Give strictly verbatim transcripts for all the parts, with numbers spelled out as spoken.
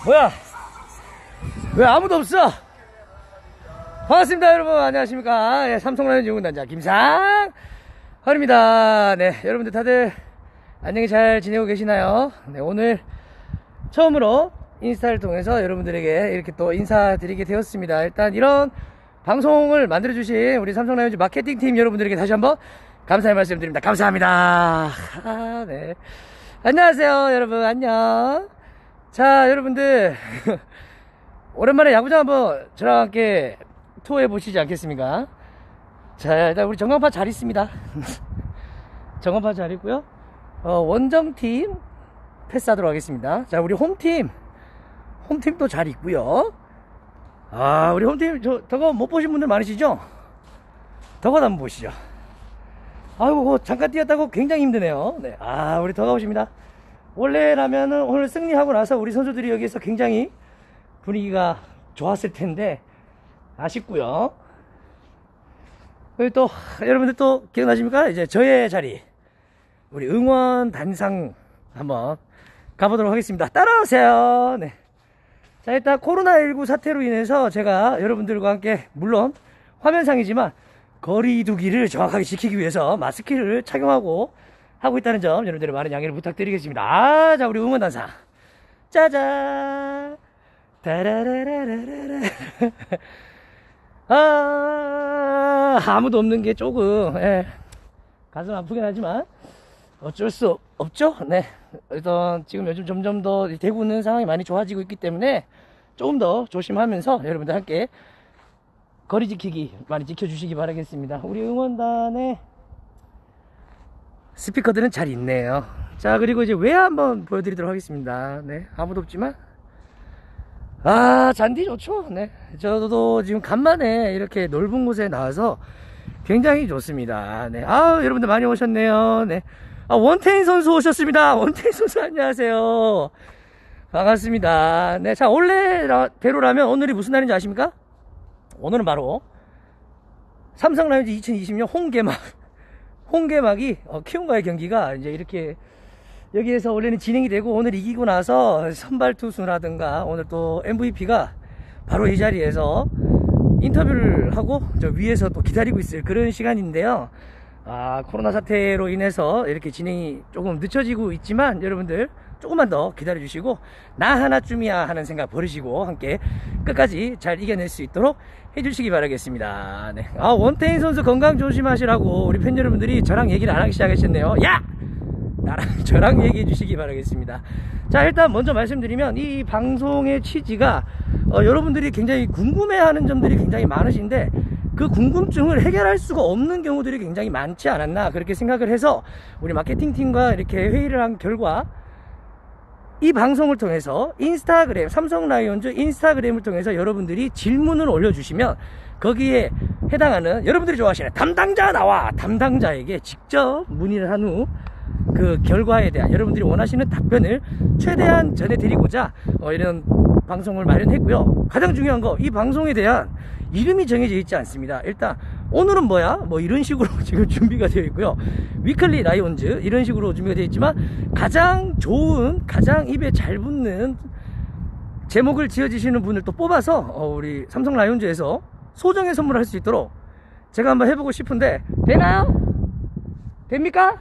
뭐야? 왜 아무도 없어? 반갑습니다, 여러분. 안녕하십니까? 예, 삼성라이온즈 응원단장 김상헌입니다. 네, 여러분들 다들 안녕히 잘 지내고 계시나요? 네, 오늘 처음으로 인스타를 통해서 여러분들에게 이렇게 또 인사드리게 되었습니다. 일단 이런 방송을 만들어주신 우리 삼성라이온즈 마케팅팀 여러분들에게 다시 한번 감사의 말씀 드립니다. 감사합니다. 아, 네. 안녕하세요, 여러분. 안녕. 자, 여러분들. 오랜만에 야구장 한번 저랑 함께 투어해 보시지 않겠습니까? 자, 일단 우리 전광판 잘 있습니다. 전광판 잘 있고요. 어, 원정팀 패스하도록 하겠습니다. 자, 우리 홈팀. 홈팀도 잘 있고요. 아, 우리 홈팀, 저, 저거 못 보신 분들 많으시죠? 저거 한번 보시죠. 아이고, 그거 잠깐 뛰었다고 굉장히 힘드네요. 네. 아, 우리 더 가보십니다. 원래라면은 오늘 승리하고 나서 우리 선수들이 여기서 굉장히 분위기가 좋았을 텐데, 아쉽고요. 여기 또, 여러분들 또 기억나십니까? 이제 저의 자리. 우리 응원 단상 한번 가보도록 하겠습니다. 따라오세요. 네. 자, 일단 코로나십구 사태로 인해서 제가 여러분들과 함께, 물론 화면상이지만, 거리 두기를 정확하게 지키기 위해서 마스크를 착용하고 하고 있다는 점 여러분들의 많은 양해를 부탁드리겠습니다. 아, 자, 우리 응원단상. 짜잔. 따라라라라라. 아, 아무도 없는 게 조금, 예, 가슴 아프긴 하지만 어쩔 수 없죠. 네. 일단 지금 요즘 점점 더 대구는 상황이 많이 좋아지고 있기 때문에 조금 더 조심하면서 여러분들 함께 거리 지키기 많이 지켜주시기 바라겠습니다. 우리 응원단의 스피커들은 잘 있네요. 자, 그리고 이제 외야 한번 보여드리도록 하겠습니다. 네, 아무도 없지만, 아, 잔디 좋죠. 네, 저도 지금 간만에 이렇게 넓은 곳에 나와서 굉장히 좋습니다. 네, 아, 여러분들 많이 오셨네요. 네, 아, 원태인 선수 오셨습니다. 원태인 선수 안녕하세요. 반갑습니다. 네, 자, 원래대로라면 오늘이 무슨 날인지 아십니까? 오늘은 바로 삼성라이온즈 이천이십 년 홈개막 홈개막이 어, 키움과의 경기가 이제 이렇게 여기에서 원래는 진행이 되고, 오늘 이기고 나서 선발 투수라든가 오늘 또 엠브이피가 바로 이 자리에서 인터뷰를 하고 저 위에서 또 기다리고 있을 그런 시간인데요. 아, 코로나 사태로 인해서 이렇게 진행이 조금 늦춰지고 있지만 여러분들 조금만 더 기다려주시고, 나 하나쯤이야 하는 생각 버리시고 함께 끝까지 잘 이겨낼 수 있도록 해주시기 바라겠습니다. 네. 아, 원태인 선수 건강 조심하시라고 우리 팬 여러분들이 저랑 얘기를 안 하기 시작하셨네요. 야! 나랑 저랑 얘기해 주시기 바라겠습니다. 자, 일단 먼저 말씀드리면 이 방송의 취지가 어, 여러분들이 굉장히 궁금해하는 점들이 굉장히 많으신데, 그 궁금증을 해결할 수가 없는 경우들이 굉장히 많지 않았나 그렇게 생각을 해서 우리 마케팅팀과 이렇게 회의를 한 결과, 이 방송을 통해서 인스타그램, 삼성라이온즈 인스타그램을 통해서 여러분들이 질문을 올려주시면 거기에 해당하는 여러분들이 좋아하시는 담당자 나와! 담당자에게 직접 문의를 한 후 그 결과에 대한 여러분들이 원하시는 답변을 최대한 전해드리고자 어, 이런 방송을 마련했고요. 가장 중요한 거, 이 방송에 대한 이름이 정해져 있지 않습니다. 일단 오늘은 뭐야? 뭐 이런 식으로 지금 준비가 되어 있고요. 위클리 라이온즈 이런 식으로 준비가 되어 있지만, 가장 좋은, 가장 입에 잘 붙는 제목을 지어주시는 분을 또 뽑아서 어, 우리 삼성 라이온즈에서 소정의 선물을 할 수 있도록 제가 한번 해보고 싶은데, 되나요? 됩니까?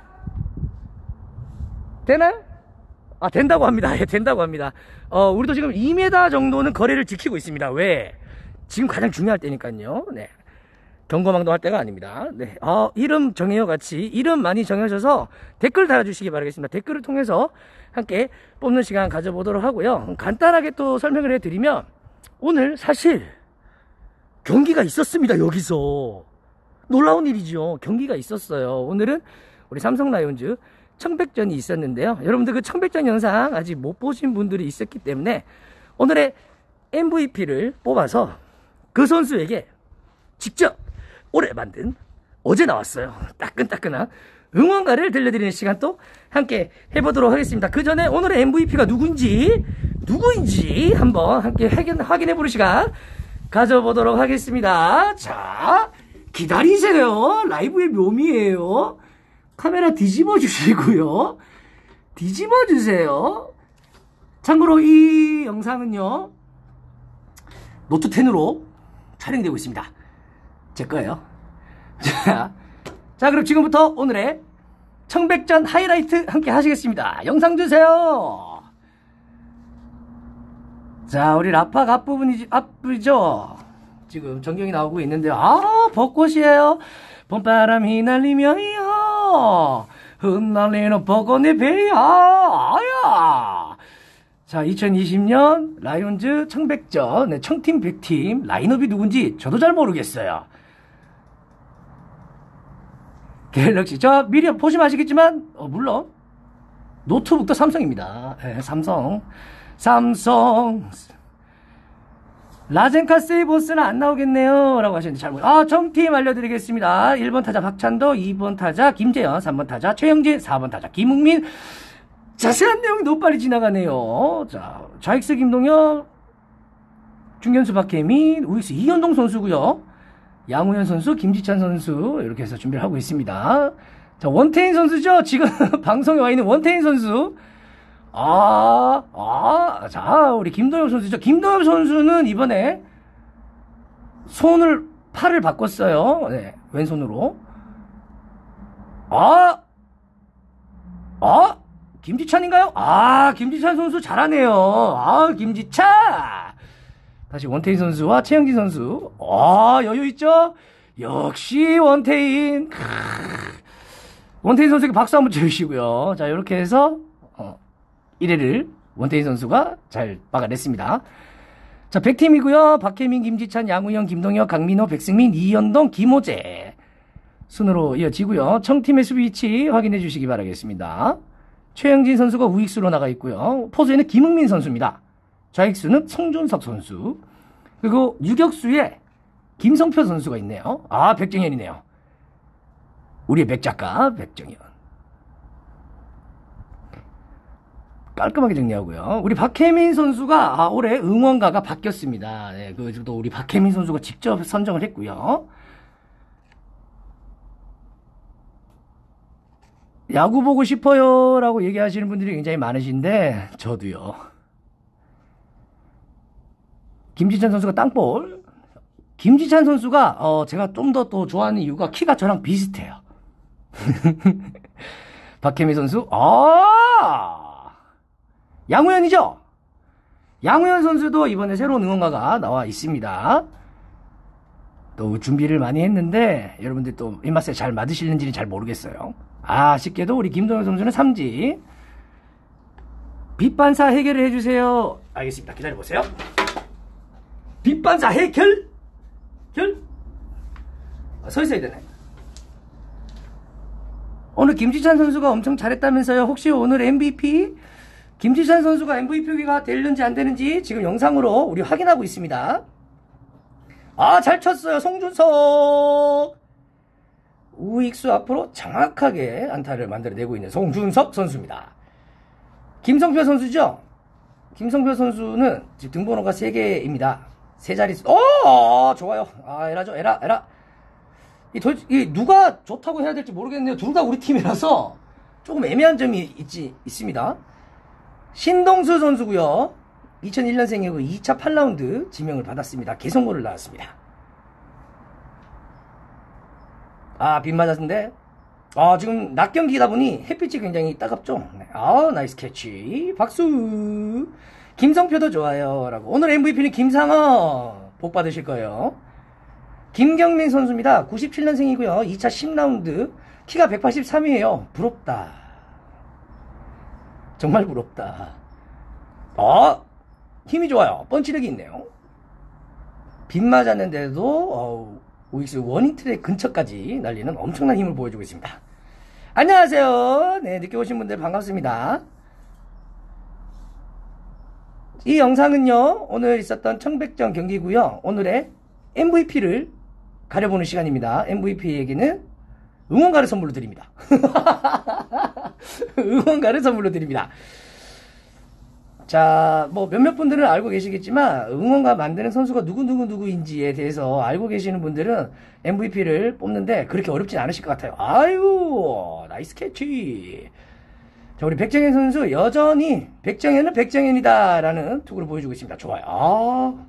되나요? 아, 된다고 합니다. 예, 된다고 합니다. 어, 우리도 지금 이 미터 정도는 거리를 지키고 있습니다. 왜? 지금 가장 중요할 때니까요. 네. 경거망동 할 때가 아닙니다. 네. 어, 이름 정해요 같이 이름 많이 정하셔서 댓글 달아주시기 바라겠습니다. 댓글을 통해서 함께 뽑는 시간 가져보도록 하고요. 간단하게 또 설명을 해드리면, 오늘 사실 경기가 있었습니다. 여기서 놀라운 일이죠. 경기가 있었어요. 오늘은 우리 삼성 라이온즈 청백전이 있었는데요. 여러분들 그 청백전 영상 아직 못 보신 분들이 있었기 때문에 오늘의 엠브이피를 뽑아서 그 선수에게 직접 올해 만든, 어제 나왔어요, 따끈따끈한 응원가를 들려드리는 시간 또 함께 해보도록 하겠습니다. 그 전에 오늘의 엠브이피가 누군지 누구인지 한번 함께 확인해 보는 시간 가져보도록 하겠습니다. 자, 기다리세요. 라이브의 묘미예요. 카메라 뒤집어 주시고요. 뒤집어 주세요. 참고로 이 영상은요, 노트 텐으로 촬영되고 있습니다. 제 거예요. 자, 자, 그럼 지금부터 오늘의 청백전 하이라이트 함께 하시겠습니다. 영상 주세요. 자, 우리 라팍 앞부분이, 앞부분이죠? 지금 전경이 나오고 있는데요. 아, 벚꽃이에요. 봄바람이 날리며요. 흩날리는 벚꽃의 배야. 아야. 자, 이천이십 년 라이온즈 청백전, 네, 청팀 백팀 라인업이 누군지 저도 잘 모르겠어요. 갤럭시, 저 미리 보시면 아시겠지만, 어, 물론 노트북도 삼성입니다. 네, 삼성, 삼성. 라젠카 세이버스는 안 나오겠네요 라고 하셨는데 잘 모르. 아, 정팀 알려드리겠습니다. 일 번 타자 박찬도, 이 번 타자 김재현, 삼 번 타자 최영진, 사 번 타자 김웅민. 자세한 내용이 너무 빨리 지나가네요. 자, 좌익수 김동혁, 중견수 박혜민, 우익수 이현동 선수고요. 양우현 선수, 김지찬 선수 이렇게 해서 준비를 하고 있습니다. 자, 원태인 선수죠. 지금 방송에 와 있는 원태인 선수. 아, 아, 자, 우리 김동엽 선수죠. 김동엽 선수는 이번에 손을, 팔을 바꿨어요. 네, 왼손으로. 아, 아, 김지찬인가요? 아, 김지찬 선수 잘하네요. 아, 김지찬! 다시 원태인 선수와 최영진 선수. 아, 여유 있죠? 역시 원태인. 크으. 원태인 선수에게 박수 한번 쳐주시고요. 자, 이렇게 해서, 어, 일 회를 원태인 선수가 잘 막아냈습니다. 자, 백팀이고요. 박혜민, 김지찬, 양우영, 김동혁, 강민호, 백승민, 이현동, 김호재 순으로 이어지고요. 청팀의 수비 위치 확인해 주시기 바라겠습니다. 최영진 선수가 우익수로 나가 있고요. 포수에는 김흥민 선수입니다. 좌익수는 송준석 선수. 그리고 유격수에 김성표 선수가 있네요. 아, 백정현이네요. 우리의 백작가 백정현. 깔끔하게 정리하고요. 우리 박혜민 선수가 아, 올해 응원가가 바뀌었습니다. 네, 그또 우리 박혜민 선수가 직접 선정을 했고요. 야구 보고 싶어요 라고 얘기하시는 분들이 굉장히 많으신데 저도요. 김지찬 선수가 땅볼. 김지찬 선수가 어, 제가 좀 더 또 좋아하는 이유가 키가 저랑 비슷해요. 박혜민 선수. 아, 양우현이죠? 양우현 선수도 이번에 새로운 응원가가 나와 있습니다. 또 준비를 많이 했는데 여러분들 또 입맛에 잘 맞으시는지는 잘 모르겠어요. 아, 아쉽게도 우리 김동현 선수는 삼진. 빛반사 해결을 해주세요. 알겠습니다. 기다려보세요. 빛반사 해결? 결? 아, 서 있어야 되네. 오늘 김지찬 선수가 엄청 잘했다면서요. 혹시 오늘 엠브이피? 김지찬 선수가 엠브이피가 되는지 안 되는지 지금 영상으로 우리 확인하고 있습니다. 아, 잘 쳤어요. 송준석. 우익수 앞으로 정확하게 안타를 만들어내고 있는 송준석 선수입니다. 김성표 선수죠? 김성표 선수는 지금 등번호가 세 개입니다. 세 자릿수. 오, 좋아요. 아, 에라죠. 에라, 에라. 이, 도, 이 누가 좋다고 해야 될지 모르겠네요. 둘 다 우리 팀이라서 조금 애매한 점이 있지, 있습니다. 신동수 선수고요. 이천일 년생이고 이 차 팔 라운드 지명을 받았습니다. 개성골을 나왔습니다. 아, 빗 맞았는데. 아, 지금 낮 경기다 보니 햇빛이 굉장히 따갑죠. 네. 아, 나이스 캐치. 박수. 김성표도 좋아요 라고. 오늘 엠브이피는 김상어 복 받으실 거예요. 김경민 선수입니다. 구십칠 년생이고요. 이 차 십 라운드 키가 백팔십삼이에요 부럽다. 정말 부럽다. 아, 힘이 좋아요. 펀치력이 있네요. 빗 맞았는데도 어우, 우익수 워닝 트랙 근처까지 날리는 엄청난 힘을 보여주고 있습니다. 안녕하세요. 네, 늦게 오신 분들 반갑습니다. 이 영상은요, 오늘 있었던 청백전 경기고요. 오늘의 엠브이피를 가려보는 시간입니다. 엠브이피에게는 응원가를 선물로 드립니다. 응원가를 선물로 드립니다. 자, 뭐 몇몇 분들은 알고 계시겠지만 응원가 만드는 선수가 누구누구누구인지에 대해서 알고 계시는 분들은 엠브이피를 뽑는데 그렇게 어렵진 않으실 것 같아요. 아유, 나이스 캐치. 자, 우리 백정현 선수 여전히 백정현은 백정현이다라는 투구를 보여주고 있습니다. 좋아요. 아,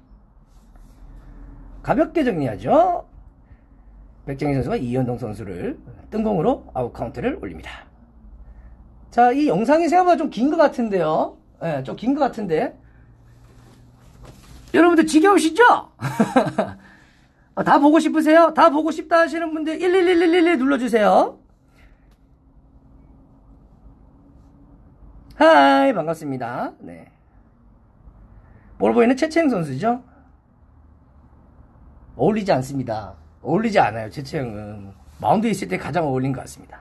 가볍게 정리하죠. 백정현 선수가 이현동 선수를 뜬공으로 아웃 카운트를 올립니다. 자, 이 영상이 생각보다 좀 긴 것 같은데요. 네, 좀 긴 것 같은데. 여러분들 지겨우시죠? 다 보고 싶으세요? 다 보고 싶다 하시는 분들 일일일일일 눌러주세요. 하이, 반갑습니다. 네. 볼보이는 최채영 선수죠? 어울리지 않습니다. 어울리지 않아요, 최채영은. 마운드에 있을 때 가장 어울린 것 같습니다.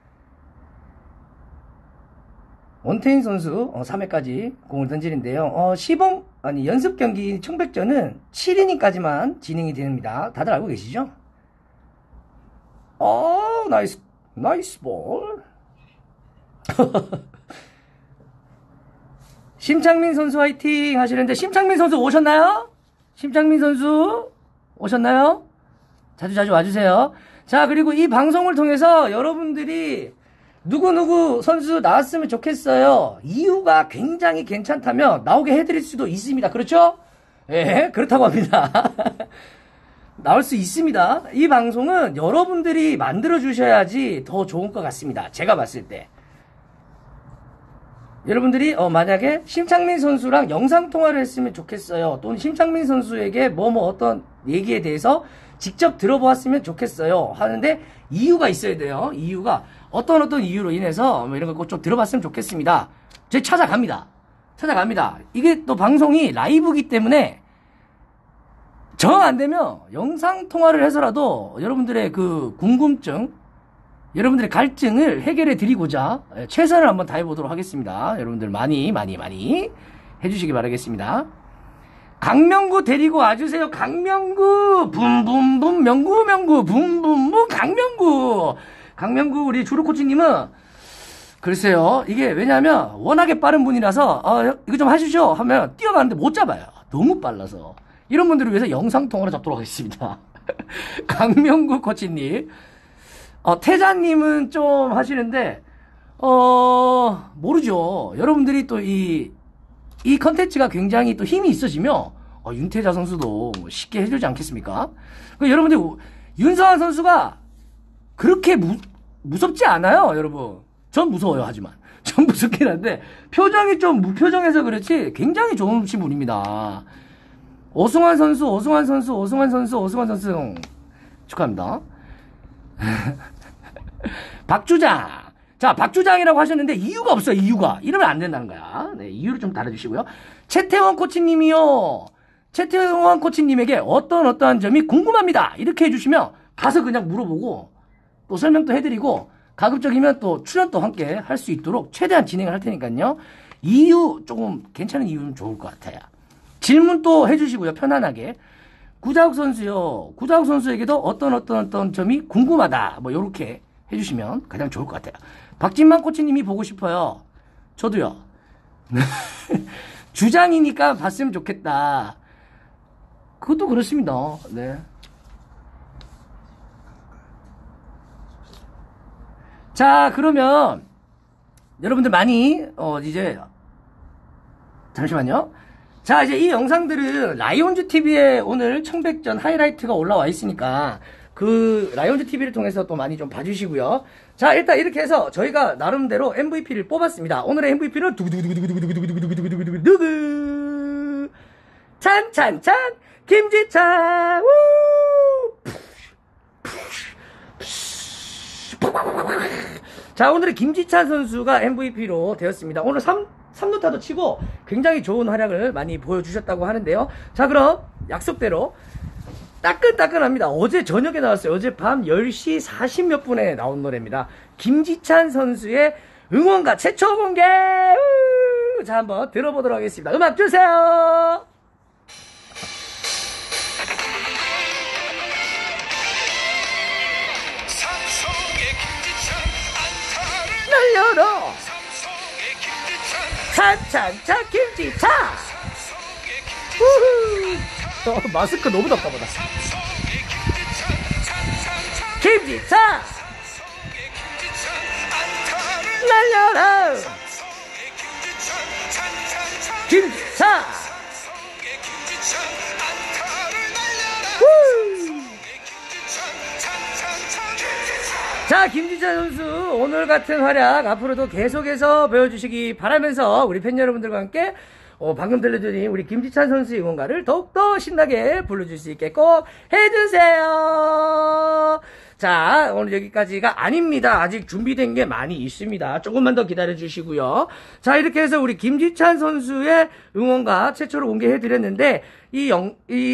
원태인 선수 어, 삼 회까지 공을 던지는데요. 어, 시범, 아니, 연습 경기 청백전은 칠 이닝까지만 진행이 됩니다. 다들 알고 계시죠? 어, 나이스, 나이스 볼. 심창민 선수 화이팅 하시는데, 심창민 선수 오셨나요? 심창민 선수 오셨나요? 자주 자주 와주세요. 자, 그리고 이 방송을 통해서 여러분들이 누구누구 선수 나왔으면 좋겠어요. 이유가 굉장히 괜찮다면 나오게 해드릴 수도 있습니다. 그렇죠? 예, 그렇다고 합니다. 나올 수 있습니다. 이 방송은 여러분들이 만들어주셔야지 더 좋은 것 같습니다. 제가 봤을 때. 여러분들이 어, 만약에 심창민 선수랑 영상통화를 했으면 좋겠어요. 또는 심창민 선수에게 뭐 뭐 어떤 얘기에 대해서 직접 들어보았으면 좋겠어요. 하는데 이유가 있어야 돼요. 이유가 어떤 어떤 이유로 인해서 뭐 이런 거 좀 들어봤으면 좋겠습니다. 제가 찾아갑니다. 찾아갑니다. 이게 또 방송이 라이브기 때문에 정 안 되면 영상통화를 해서라도 여러분들의 그 궁금증, 여러분들의 갈증을 해결해 드리고자 최선을 한번 다해 보도록 하겠습니다. 여러분들 많이 많이 많이 해주시기 바라겠습니다. 강명구 데리고 와주세요. 강명구 붐붐붐 명구 명구 붐붐붐 강명구. 강명구 우리 주루 코치님은 글쎄요, 이게 왜냐하면 워낙에 빠른 분이라서 어, 이거 좀 하시죠 하면 뛰어가는데 못 잡아요. 너무 빨라서. 이런 분들을 위해서 영상통화로 잡도록 하겠습니다. 강명구 코치님. 어, 태자님은 좀 하시는데, 어, 모르죠. 여러분들이 또 이, 이 컨텐츠가 굉장히 또 힘이 있으시면, 어, 윤태자 선수도 쉽게 해주지 않겠습니까? 그 여러분들, 윤성환 선수가 그렇게 무, 무섭지 않아요, 여러분. 전 무서워요, 하지만. 전 무섭긴 한데, 표정이 좀 무표정해서 그렇지, 굉장히 좋은 친분입니다. 오승환 선수, 오승환 선수, 오승환 선수, 오승환 선수, 축하합니다. 박주장. 자, 박주장이라고 하셨는데 이유가 없어요. 이유가. 이러면 안 된다는 거야. 네, 이유를 좀 달아주시고요. 최태원 코치님이요. 최태원 코치님에게 어떤 어떠한 점이 궁금합니다. 이렇게 해주시면 가서 그냥 물어보고 또 설명도 해드리고 가급적이면 또 출연도 함께 할 수 있도록 최대한 진행을 할 테니까요. 이유 조금 괜찮은 이유는 좋을 것 같아요. 질문 또 해주시고요. 편안하게. 구자욱 선수요. 구자욱 선수에게도 어떤 어떤 어떤 점이 궁금하다. 뭐 요렇게 해주시면 가장 좋을 것 같아요. 박진만 코치님이 보고 싶어요. 저도요. 주장이니까 봤으면 좋겠다. 그것도 그렇습니다. 네. 자, 그러면 여러분들 많이 어 이제 잠시만요. 자, 이제 이 영상들은 라이온즈 티비에 오늘 청백전 하이라이트가 올라와 있으니까 그 라이온즈 티비를 통해서 또 많이 좀 봐주시고요. 자, 일단 이렇게 해서 저희가 나름대로 엠브이피를 뽑았습니다. 오늘의 엠브이피는 두구두구두구두구두구두구두구두구두구두구 누구 찬찬찬 김지찬. 자, 오늘의 김지찬 선수가 엠브이피로 되었습니다. 오늘 삼 루타도 치고 굉장히 좋은 활약을 많이 보여주셨다고 하는데요. 자, 그럼 약속대로 따끈따끈합니다. 어제 저녁에 나왔어요. 어제 밤 열 시 사십 몇 분에 나온 노래입니다. 김지찬 선수의 응원가 최초 공개. 우! 자, 한번 들어보도록 하겠습니다. 음악 주세요. 날려라 찬찬찬 김지찬. 우후. 어, 마스크 너무 덥다 보다. 김지찬 날려라 자, 김지찬 선수 오늘 같은 활약 앞으로도 계속해서 보여주시기 바라면서 우리 팬 여러분들과 함께 어, 방금 들려드린 우리 김지찬 선수의 응원가를 더욱더 신나게 불러줄 수 있게 꼭 해주세요. 자, 오늘 여기까지가 아닙니다. 아직 준비된 게 많이 있습니다. 조금만 더 기다려 주시고요. 자, 이렇게 해서 우리 김지찬 선수의 응원가 최초로 공개해드렸는데 이, 영,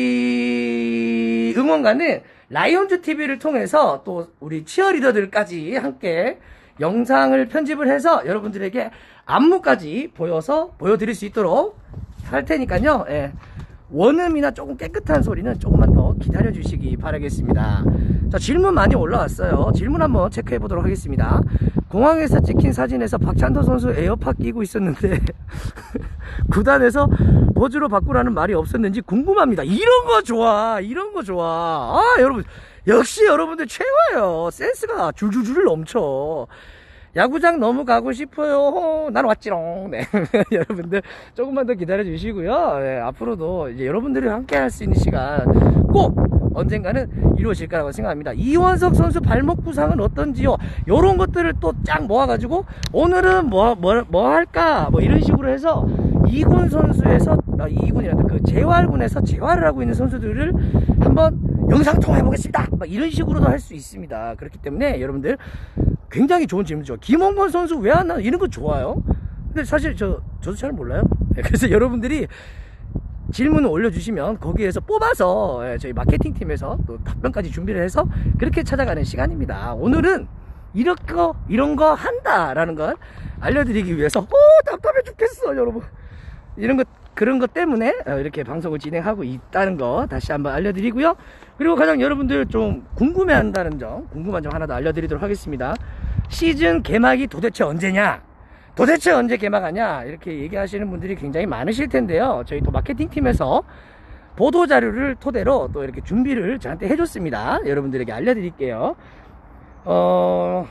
이 응원가는 라이온즈 티비를 통해서 또 우리 치어리더들까지 함께 영상을 편집을 해서 여러분들에게 안무까지 보여서 보여드릴 수 있도록 할 테니까요. 예. 원음이나 조금 깨끗한 소리는 조금만 더 기다려 주시기 바라겠습니다. 자, 질문 많이 올라왔어요. 질문 한번 체크해 보도록 하겠습니다. 공항에서 찍힌 사진에서 박찬도 선수 에어팟 끼고 있었는데 구단에서 버즈로 바꾸라는 말이 없었는지 궁금합니다. 이런 거 좋아. 이런 거 좋아. 아, 여러분 역시 여러분들 최고예요. 센스가 줄줄줄 넘쳐. 야구장 너무 가고 싶어요. 난 왔지롱. 네. 여러분들 조금만 더 기다려 주시고요. 네, 앞으로도 이제 여러분들이 함께 할 수 있는 시간 꼭 언젠가는 이루어질 거라고 생각합니다. 이원석 선수 발목 부상은 어떤지요? 요런 것들을 또 쫙 모아가지고 오늘은 뭐, 뭐, 뭐 할까? 뭐 이런 식으로 해서 이군 선수에서, 아, 이군이란다. 그 재활군에서 재활을 하고 있는 선수들을 한번 영상 통화해 보겠습니다. 막 이런 식으로도 할 수 있습니다. 그렇기 때문에 여러분들 굉장히 좋은 질문이죠. 김홍건 선수 왜 안 나와? 이런 거 좋아요. 근데 사실 저, 저도 잘 몰라요. 그래서 여러분들이 질문을 올려주시면 거기에서 뽑아서 저희 마케팅 팀에서 또 답변까지 준비를 해서 그렇게 찾아가는 시간입니다. 오늘은 이런 거, 이런 거 한다라는 걸 알려드리기 위해서, 오, 답답해 죽겠어, 여러분. 이런 것, 그런 것 때문에 이렇게 방송을 진행하고 있다는 거 다시 한번 알려드리고요. 그리고 가장 여러분들 좀 궁금해 한다는 점, 궁금한 점 하나 더 알려드리도록 하겠습니다. 시즌 개막이 도대체 언제냐? 도대체 언제 개막하냐? 이렇게 얘기하시는 분들이 굉장히 많으실 텐데요. 저희 또 마케팅 팀에서 보도 자료를 토대로 또 이렇게 준비를 저한테 해줬습니다. 여러분들에게 알려드릴게요. 어,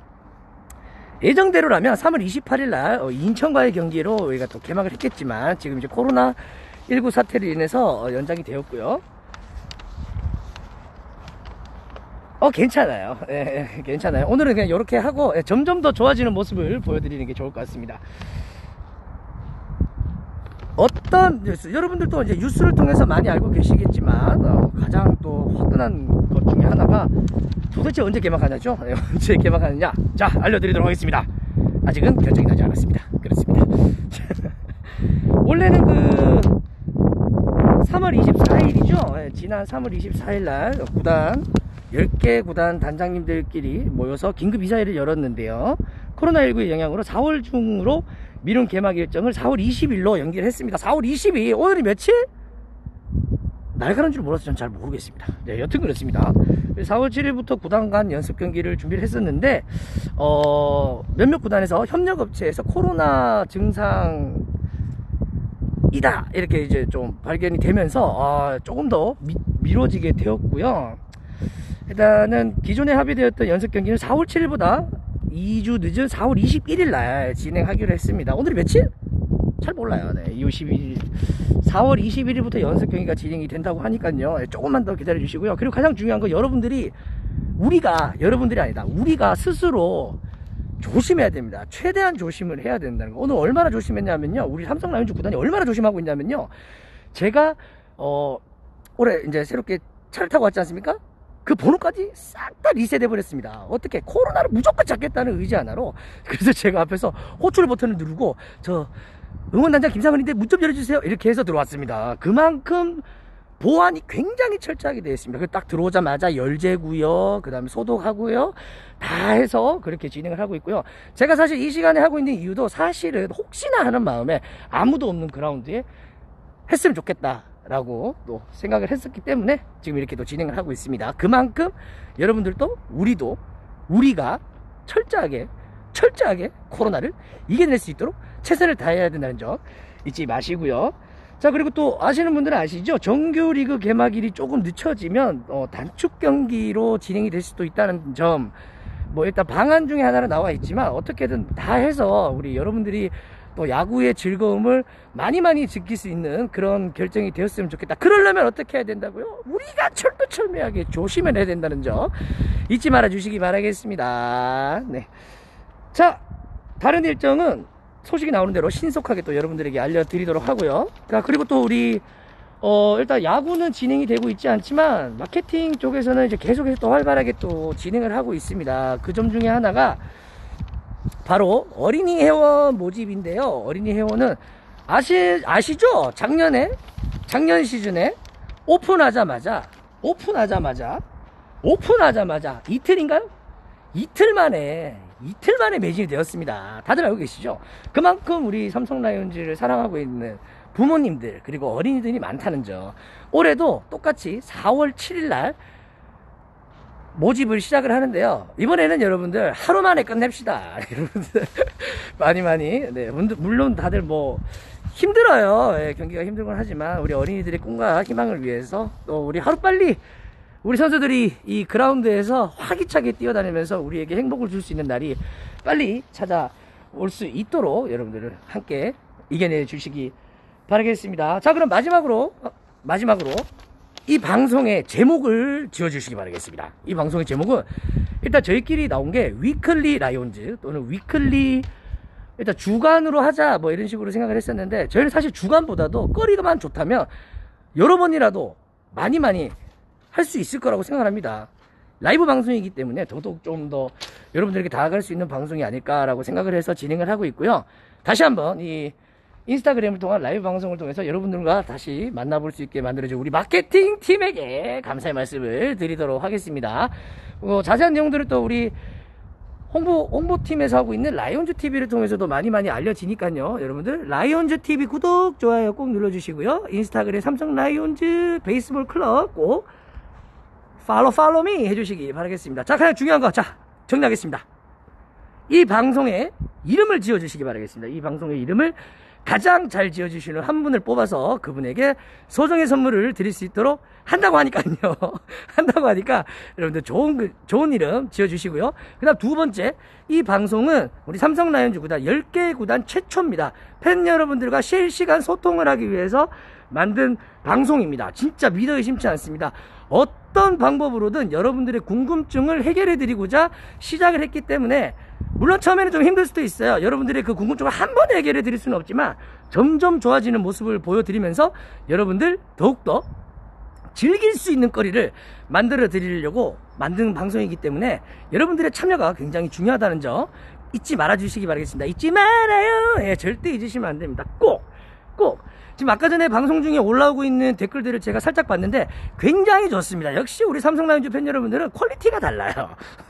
예정대로라면 삼월 이십팔일 날 인천과의 경기로 우리가 또 개막을 했겠지만 지금 이제 코로나 십구 사태로 인해서 연장이 되었고요. 어, 괜찮아요. 예, 예, 괜찮아요. 오늘은 그냥 이렇게 하고 예, 점점 더 좋아지는 모습을 보여드리는 게 좋을 것 같습니다. 어떤 뉴스, 여러분들도 이제 뉴스를 통해서 많이 알고 계시겠지만 어, 가장 또 화끈한 것 중에 하나가 도대체 언제 개막하냐죠? 예, 언제 개막하느냐? 자, 알려드리도록 하겠습니다. 아직은 결정이 나지 않았습니다. 그렇습니다. 원래는 그 삼월 이십사일이죠. 예, 지난 삼월 이십사일 날 구단 열 개 구단 단장님들끼리 모여서 긴급 이사회를 열었는데요. 코로나 십구의 영향으로 사월 중으로 미룬 개막 일정을 사월 이십일로 연기를 했습니다. 사월 이십이, 오늘이 며칠? 날 가는 줄 몰라서 전 잘 모르겠습니다. 네, 여튼 그렇습니다. 사월 칠일부터 구단 간 연습 경기를 준비를 했었는데 어, 몇몇 구단에서 협력업체에서 코로나 증상 이다 이렇게 이제 좀 발견이 되면서 어, 조금 더 미, 미뤄지게 되었고요. 일단은 기존에 합의되었던 연습 경기는 사월 칠일보다 이 주 늦은 사월 이십일일 날 진행하기로 했습니다. 오늘이 며칠? 잘 몰라요. 네, 이월 십이일, 사월 이십일일부터 연습 경기가 진행이 된다고 하니까요. 조금만 더 기다려 주시고요. 그리고 가장 중요한 건 여러분들이 우리가 여러분들이 아니다. 우리가 스스로 조심해야 됩니다. 최대한 조심을 해야 된다는 거. 오늘 얼마나 조심했냐면요. 우리 삼성 라이온즈 구단이 얼마나 조심하고 있냐면요. 제가 어 올해 이제 새롭게 차를 타고 왔지 않습니까? 그 번호까지 싹 다 리셋해 버렸습니다. 어떻게? 코로나를 무조건 잡겠다는 의지 하나로. 그래서 제가 앞에서 호출 버튼을 누르고 저 응원단장 김상은인데 문 좀 열어주세요 이렇게 해서 들어왔습니다. 그만큼 보안이 굉장히 철저하게 되어 있습니다. 그 딱 들어오자마자 열재고요, 그 다음에 소독하고요, 다 해서 그렇게 진행을 하고 있고요. 제가 사실 이 시간에 하고 있는 이유도 사실은 혹시나 하는 마음에 아무도 없는 그라운드에 했으면 좋겠다 라고 또 생각을 했었기 때문에 지금 이렇게 또 진행을 하고 있습니다. 그만큼 여러분들도 우리도 우리가 철저하게 철저하게 코로나를 이겨낼 수 있도록 최선을 다해야 된다는 점 잊지 마시고요. 자, 그리고 또 아시는 분들은 아시죠? 정규리그 개막일이 조금 늦춰지면 어, 단축 경기로 진행이 될 수도 있다는 점, 뭐 일단 방안 중에 하나는 나와 있지만 어떻게든 다 해서 우리 여러분들이 또 야구의 즐거움을 많이 많이 즐길 수 있는 그런 결정이 되었으면 좋겠다. 그러려면 어떻게 해야 된다고요? 우리가 철두철미하게 조심을 해야 된다는 점 잊지 말아 주시기 바라겠습니다. 네. 자, 다른 일정은 소식이 나오는 대로 신속하게 또 여러분들에게 알려드리도록 하고요. 자, 그리고 또 우리 어 일단 야구는 진행이 되고 있지 않지만 마케팅 쪽에서는 이제 계속해서 또 활발하게 또 진행을 하고 있습니다. 그 점 중에 하나가 바로 어린이 회원 모집인데요. 어린이 회원은 아시, 아시죠? 작년에 작년 시즌에 오픈하자마자 오픈하자마자 오픈하자마자 이틀인가요? 이틀 만에 이틀 만에 매진이 되었습니다. 다들 알고 계시죠? 그만큼 우리 삼성 라이온즈를 사랑하고 있는 부모님들 그리고 어린이들이 많다는 점. 올해도 똑같이 사월 칠일날 모집을 시작을 하는데요. 이번에는 여러분들 하루 만에 끝냅시다. 여러분들 많이 많이 네, 물론 다들 뭐 힘들어요. 네, 경기가 힘들곤 하지만 우리 어린이들의 꿈과 희망을 위해서 또 우리 하루빨리 우리 선수들이 이 그라운드에서 활기차게 뛰어다니면서 우리에게 행복을 줄 수 있는 날이 빨리 찾아올 수 있도록 여러분들을 함께 이겨내 주시기 바라겠습니다. 자, 그럼 마지막으로 어, 마지막으로 이 방송의 제목을 지어주시기 바라겠습니다. 이 방송의 제목은 일단 저희끼리 나온 게 위클리 라이온즈 또는 위클리 일단 주간으로 하자 뭐 이런 식으로 생각을 했었는데 저희는 사실 주간보다도 거리가만 좋다면 여러 번이라도 많이 많이 할 수 있을 거라고 생각을 합니다. 라이브 방송이기 때문에 더더욱 좀 더 여러분들에게 다가갈 수 있는 방송이 아닐까라고 생각을 해서 진행을 하고 있고요. 다시 한번 이 인스타그램을 통한 라이브 방송을 통해서 여러분들과 다시 만나볼 수 있게 만들어준 우리 마케팅 팀에게 감사의 말씀을 드리도록 하겠습니다. 어, 자세한 내용들을 또 우리 홍보, 홍보팀에서 하고 있는 라이온즈 티비를 통해서도 많이 많이 알려지니까요. 여러분들 라이온즈 티비 구독, 좋아요 꼭 눌러주시고요. 인스타그램 삼성 라이온즈 베이스볼 클럽 꼭 팔로 팔로미 해주시기 바라겠습니다. 자, 가장 중요한 거, 자 정리하겠습니다. 이 방송에 이름을 지어주시기 바라겠습니다. 이 방송의 이름을 가장 잘 지어주시는 한 분을 뽑아서 그분에게 소정의 선물을 드릴 수 있도록 한다고 하니까요. 한다고 하니까 여러분들 좋은, 좋은 이름 지어주시고요. 그 다음 두 번째, 이 방송은 우리 삼성 라이온즈 구단 열 개 구단 최초입니다. 팬 여러분들과 실시간 소통을 하기 위해서 만든 방송입니다. 진짜 믿어 의심치 않습니다. 어떤 방법으로든 여러분들의 궁금증을 해결해 드리고자 시작을 했기 때문에 물론 처음에는 좀 힘들 수도 있어요. 여러분들의 그 궁금증을 한 번에 해결해 드릴 수는 없지만 점점 좋아지는 모습을 보여드리면서 여러분들 더욱더 즐길 수 있는 거리를 만들어 드리려고 만든 방송이기 때문에 여러분들의 참여가 굉장히 중요하다는 점 잊지 말아 주시기 바라겠습니다. 잊지 말아요. 예, 절대 잊으시면 안 됩니다. 꼭! 꼭! 지금 아까 전에 방송 중에 올라오고 있는 댓글들을 제가 살짝 봤는데 굉장히 좋습니다. 역시 우리 삼성 라이온즈 팬 여러분들은 퀄리티가 달라요.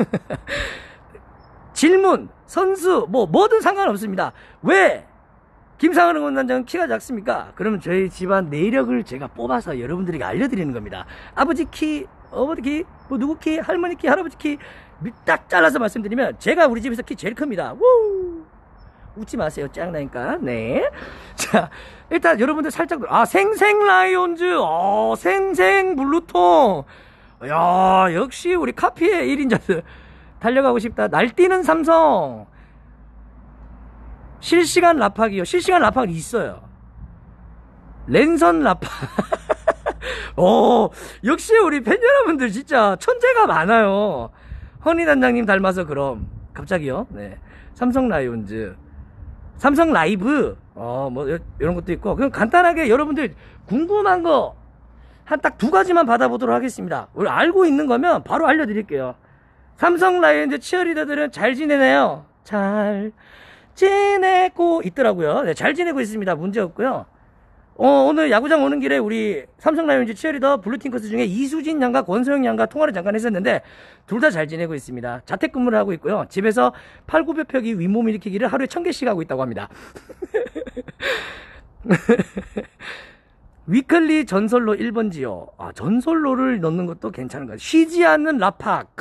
질문, 선수, 뭐 뭐든 상관없습니다. 왜 김상현 응원단장은 키가 작습니까? 그러면 저희 집안 내력을 제가 뽑아서 여러분들에게 알려드리는 겁니다. 아버지 키, 어머니 키, 뭐 누구 키, 할머니 키, 할아버지 키 딱 잘라서 말씀드리면 제가 우리 집에서 키 제일 큽니다. 우! 웃지 마세요. 짱나니까. 네. 자, 일단 여러분들 살짝, 아, 생생 라이온즈, 어, 생생 블루통. 야, 역시 우리 카피의 일 인자들. 달려가고 싶다. 날뛰는 삼성. 실시간 라팍이요. 실시간 라팍은 있어요. 랜선 라팍. 어, 역시 우리 팬 여러분들 진짜 천재가 많아요. 허니 단장님 닮아서 그럼. 갑자기요. 네. 삼성 라이온즈. 삼성 라이브. 어, 뭐, 이런 것도 있고. 그럼 간단하게 여러분들 궁금한 거 한 딱 두 가지만 받아보도록 하겠습니다. 우리 알고 있는 거면 바로 알려드릴게요. 삼성 라이온즈 치어리더들은 잘 지내네요. 잘 지내고 있더라고요. 네, 잘 지내고 있습니다. 문제 없고요. 어, 오늘 야구장 오는 길에 우리 삼성 라이온즈 치어리더 블루팅커스 중에 이수진 양과 권소영 양과 통화를 잠깐 했었는데 둘 다 잘 지내고 있습니다. 자택근무를 하고 있고요. 집에서 팔, 구백 펴기 윗몸 일으키기를 하루에 천 개씩 하고 있다고 합니다. 위클리 전설로 일 번지요. 아, 전설로를 넣는 것도 괜찮은 것 같아요. 쉬지 않는 라팍.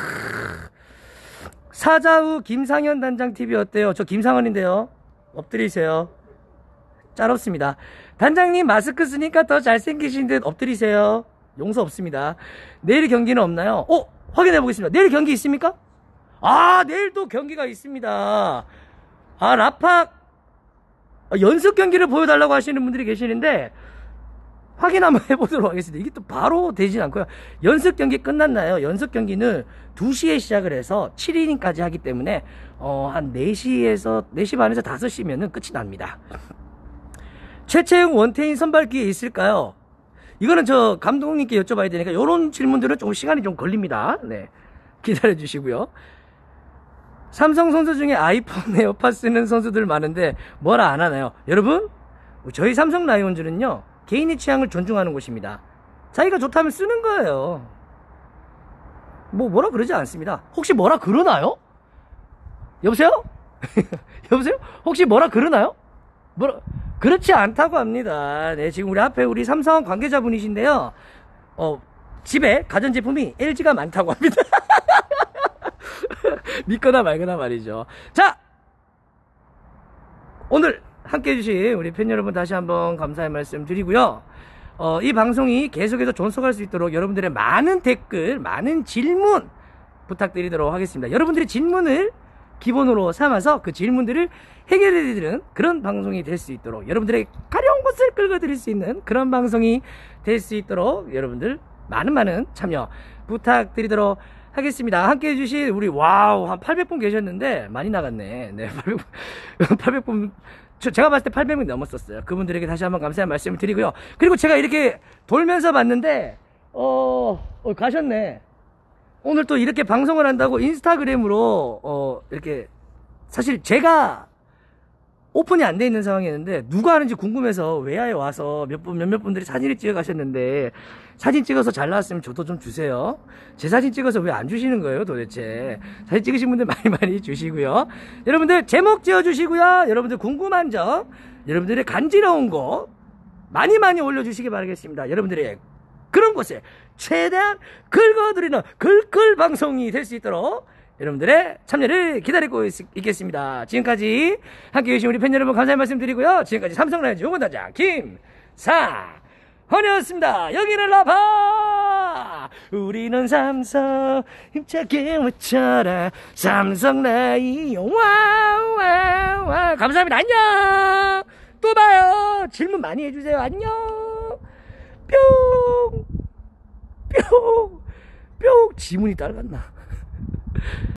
사자우 김상현 단장 티비 어때요? 저 김상현인데요. 엎드리세요. 짤없습니다. 단장님 마스크 쓰니까 더 잘생기신 듯 엎드리세요. 용서 없습니다. 내일 경기는 없나요? 어? 확인해 보겠습니다. 내일 경기 있습니까? 아, 내일 또 경기가 있습니다. 아, 라팍 어, 연습 경기를 보여달라고 하시는 분들이 계시는데 확인 한번 해보도록 하겠습니다. 이게 또 바로 되진 않고요. 연습 경기 끝났나요? 연습 경기는 두 시에 시작을 해서 칠 이닝까지 하기 때문에 어, 한 네 시에서 네 시 반에서 다섯 시면은 끝이 납니다. 최채용 원태인 선발 기회 있을까요? 이거는 저 감독님께 여쭤봐야 되니까 이런 질문들은 조금 시간이 좀 걸립니다. 네, 기다려 주시고요. 삼성 선수 중에 아이폰 에어팟 쓰는 선수들 많은데 뭐라 안 하나요? 여러분, 저희 삼성 라이온즈는요, 개인의 취향을 존중하는 곳입니다. 자기가 좋다면 쓰는 거예요. 뭐 뭐라 그러지 않습니다. 혹시 뭐라 그러나요? 여보세요? 여보세요? 혹시 뭐라 그러나요? 뭐라 그렇지 않다고 합니다. 네, 지금 우리 앞에 우리 삼성 관계자분이신데요. 어, 집에 가전제품이 엘지가 많다고 합니다. 믿거나 말거나 말이죠. 자, 오늘 함께 해주신 우리 팬 여러분 다시 한번 감사의 말씀 드리고요. 어, 이 방송이 계속해서 존속할 수 있도록 여러분들의 많은 댓글, 많은 질문 부탁드리도록 하겠습니다. 여러분들의 질문을 기본으로 삼아서 그 질문들을 해결해드리는 그런 방송이 될 수 있도록, 여러분들의 가려운 것을 끌어드릴 수 있는 그런 방송이 될 수 있도록 여러분들 많은 많은 참여 부탁드리도록 하겠습니다. 함께 해주신 우리 와우 한 팔백 분 계셨는데 많이 나갔네. 네, 팔백 분, 팔백 분 제가 봤을 때 팔백 명 넘었었어요. 그분들에게 다시 한번 감사의 말씀을 드리고요. 그리고 제가 이렇게 돌면서 봤는데 어, 어 가셨네. 오늘 또 이렇게 방송을 한다고 인스타그램으로 어 이렇게, 사실 제가 오픈이 안 돼 있는 상황이었는데 누가 하는지 궁금해서 외야에 와서 몇 분, 몇몇 분들이 사진을 찍어 가셨는데, 사진 찍어서 잘 나왔으면 저도 좀 주세요. 제 사진 찍어서 왜 안 주시는 거예요 도대체. 사진 찍으신 분들 많이 많이 주시고요. 여러분들 제목 지어 주시고요. 여러분들 궁금한 점, 여러분들의 간지러운 거 많이 많이 올려주시기 바라겠습니다. 여러분들의 그런 곳에 최대한 긁어드리는 글글 방송이 될 수 있도록 여러분들의 참여를 기다리고 있, 있겠습니다. 지금까지 함께 해주신 우리 팬 여러분 감사의 말씀 드리고요. 지금까지 삼성 라이온즈 응원단장 김사헌이었습니다. 여기는 라파, 우리는 삼성 힘차게 외쳐라 삼성 라이온 와와와. 감사합니다. 안녕. 또 봐요. 질문 많이 해주세요. 안녕. 뿅 뿅 뿅. 지문이 딸갔나.